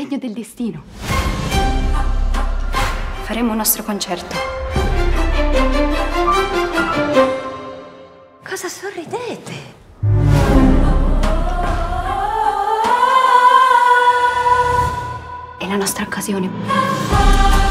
segno del destino. Faremo un nostro concerto. Cosa sorridete? È la nostra occasione.